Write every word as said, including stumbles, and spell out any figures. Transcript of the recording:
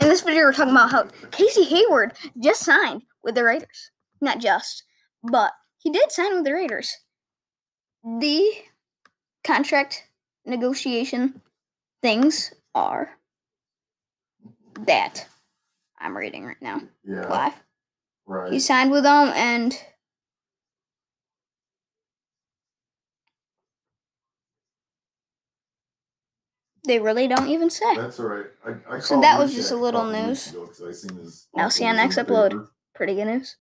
this video, we're talking about how Casey Hayward just signed with the Raiders. Not just, but he did sign with the Raiders. The contract negotiation things are that I'm reading right now. Yeah. Live. Right. He signed with them, and they really don't even say. That's all right. I, I so that was just a little news. Ago I seen his now see you on next upload. Pretty good news.